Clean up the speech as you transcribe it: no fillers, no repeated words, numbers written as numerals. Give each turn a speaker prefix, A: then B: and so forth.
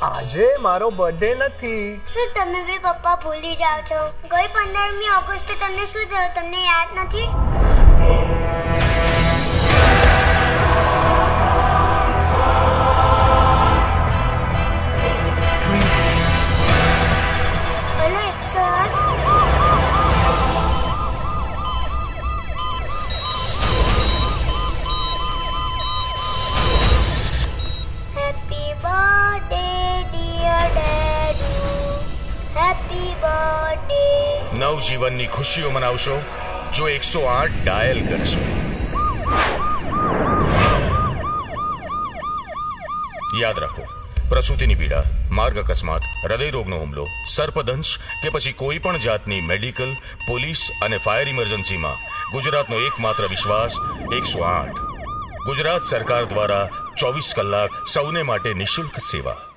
A: આજે મારો બર્થડે નથી.
B: શું તમે બી પપ્પા ભૂલી જાવ છો? ગઈ 15મી ઓગસ્ટે તમને શું થયું? તમને યાદ નથી?
C: નવજીવનની ખુશીઓ મનાવશો જો 108 ડાયલ કરશો. યાદ રાખો, પ્રસૂતિની પીડા, માર્ગ અકસ્માત, હૃદયરોગનો હુમલો, સર્પદંશ કે પછી કોઈ પણ જાતની મેડિકલ, પોલીસ અને ફાયર ઇમરજન્સીમાં ગુજરાતનો એકમાત્ર વિશ્વાસ 108. ગુજરાત સરકાર દ્વારા 24 કલાક સૌને માટે નિઃશુલ્ક સેવા.